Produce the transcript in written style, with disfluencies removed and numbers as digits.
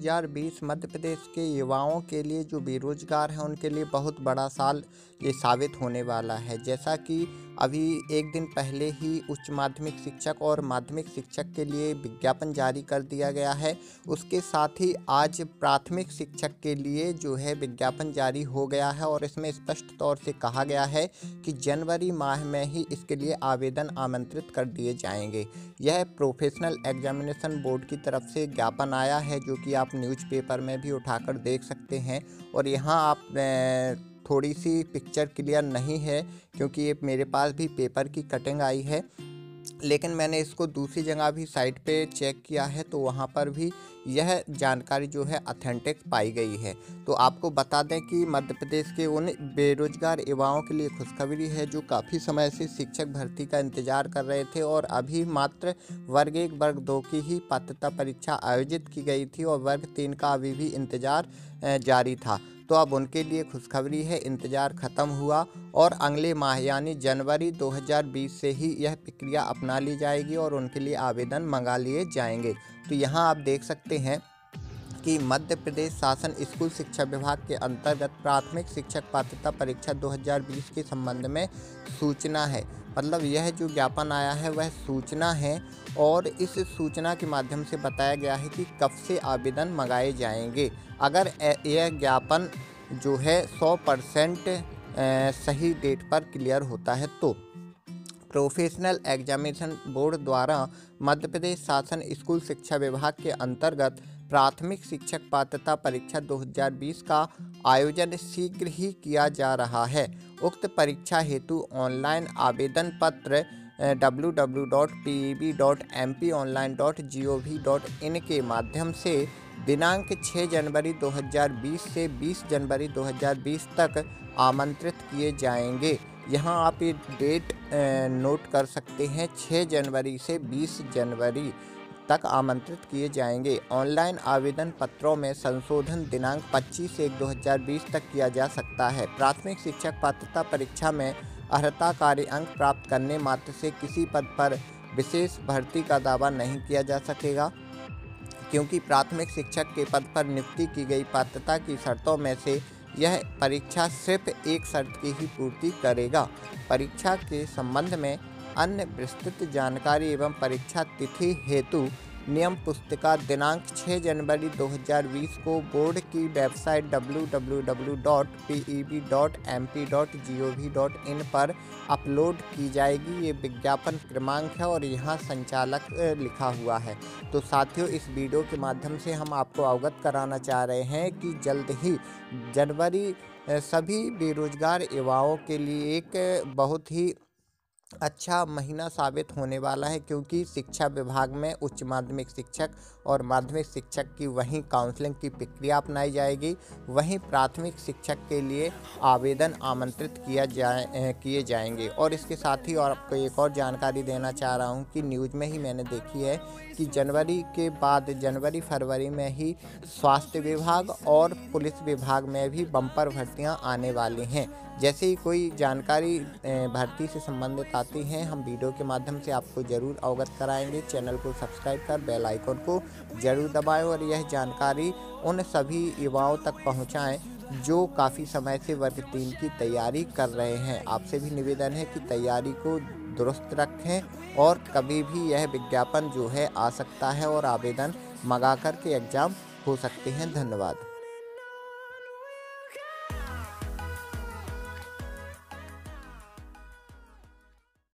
2020 मध्य प्रदेश के युवाओं के लिए जो बेरोजगार हैं उनके लिए बहुत बड़ा साल ये साबित होने वाला है। जैसा कि अभी एक दिन पहले ही उच्च माध्यमिक शिक्षक और माध्यमिक शिक्षक के लिए विज्ञापन जारी कर दिया गया है, उसके साथ ही आज प्राथमिक शिक्षक के लिए जो है विज्ञापन जारी हो गया है और इसमें स्पष्ट तौर से कहा गया है कि जनवरी माह में ही इसके लिए आवेदन आमंत्रित कर दिए जाएंगे। यह प्रोफेशनल एग्जामिनेशन बोर्ड की तरफ से ज्ञापन आया है, जो कि आप न्यूज़पेपर में भी उठाकर देख सकते हैं। और यहाँ आप थोड़ी सी पिक्चर क्लियर नहीं है क्योंकि ये मेरे पास भी पेपर की कटिंग आई है, लेकिन मैंने इसको दूसरी जगह भी साइट पे चेक किया है तो वहाँ पर भी यह जानकारी जो है ऑथेंटिक पाई गई है। तो आपको बता दें कि मध्य प्रदेश के उन बेरोजगार युवाओं के लिए खुशखबरी है जो काफ़ी समय से शिक्षक भर्ती का इंतजार कर रहे थे और अभी मात्र वर्ग 1 वर्ग 2 की ही पात्रता परीक्षा आयोजित की गई थी और वर्ग 3 का अभी भी इंतजार जारी था। तो अब उनके लिए खुशखबरी है, इंतज़ार ख़त्म हुआ और अगले माह यानी जनवरी 2020 से ही यह प्रक्रिया अपना ली जाएगी और उनके लिए आवेदन मंगा लिए जाएंगे। तो यहाँ आप देख सकते हैं कि मध्य प्रदेश शासन स्कूल शिक्षा विभाग के अंतर्गत प्राथमिक शिक्षक पात्रता परीक्षा 2020 के संबंध में सूचना है। मतलब यह जो ज्ञापन आया है वह सूचना है और इस सूचना के माध्यम से बताया गया है कि कब से आवेदन मंगाए जाएंगे। अगर यह ज्ञापन जो है 100% सही डेट पर क्लियर होता है तो प्रोफेशनल एग्जामिनेशन बोर्ड द्वारा मध्य प्रदेश शासन स्कूल शिक्षा विभाग के अंतर्गत प्राथमिक शिक्षक पात्रता परीक्षा 2020 का आयोजन शीघ्र ही किया जा रहा है। उक्त परीक्षा हेतु ऑनलाइन आवेदन पत्र www.peb.mponline.gov.in के माध्यम से दिनांक 6 जनवरी 2020 से 20 जनवरी 2020 तक आमंत्रित किए जाएंगे। यहाँ आप ये डेट नोट कर सकते हैं, 6 जनवरी से 20 जनवरी तक आमंत्रित किए जाएंगे। ऑनलाइन आवेदन पत्रों में संशोधन दिनांक 25/1/2020 तक किया जा सकता है। प्राथमिक शिक्षक पात्रता परीक्षा में अर्हता कार्य अंक प्राप्त करने मात्र से किसी पद पर विशेष भर्ती का दावा नहीं किया जा सकेगा, क्योंकि प्राथमिक शिक्षक के पद पर नियुक्ति की गई पात्रता की शर्तों में से यह परीक्षा सिर्फ एक शर्त की ही पूर्ति करेगा। परीक्षा के संबंध में अन्य विस्तृत जानकारी एवं परीक्षा तिथि हेतु नियम पुस्तिका दिनांक 6 जनवरी 2020 को बोर्ड की वेबसाइट www.peb.mp.gov.in पर अपलोड की जाएगी। ये विज्ञापन क्रमांक है और यहाँ संचालक लिखा हुआ है। तो साथियों, इस वीडियो के माध्यम से हम आपको अवगत कराना चाह रहे हैं कि जल्द ही जनवरी सभी बेरोजगार युवाओं के लिए एक बहुत ही अच्छा महीना साबित होने वाला है, क्योंकि शिक्षा विभाग में उच्च माध्यमिक शिक्षक और माध्यमिक शिक्षक की वहीं काउंसलिंग की प्रक्रिया अपनाई जाएगी, वहीं प्राथमिक शिक्षक के लिए आवेदन आमंत्रित किए जाएंगे। और इसके साथ ही और आपको एक और जानकारी देना चाह रहा हूं कि न्यूज़ में ही मैंने देखी है कि जनवरी के बाद जनवरी फरवरी में ही स्वास्थ्य विभाग और पुलिस विभाग में भी बम्पर भर्तियां आने वाली हैं। जैसे ही कोई जानकारी भर्ती से संबंधित आती हैं, हम वीडियो के माध्यम से आपको ज़रूर अवगत कराएंगे। चैनल को सब्सक्राइब कर बेल आइकन को ज़रूर दबाएं और यह जानकारी उन सभी युवाओं तक पहुंचाएं जो काफ़ी समय से वर्ग 3 की तैयारी कर रहे हैं। आपसे भी निवेदन है कि तैयारी को दुरुस्त रखें और कभी भी यह विज्ञापन जो है आ सकता है और आवेदन मंगा कर के एग्ज़ाम हो सकते हैं। धन्यवाद।